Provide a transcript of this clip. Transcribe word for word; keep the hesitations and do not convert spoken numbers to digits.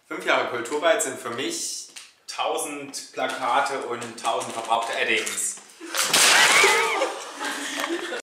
Fünf Jahre Kulturweit sind für mich tausend Plakate und tausend verbrauchte Eddings.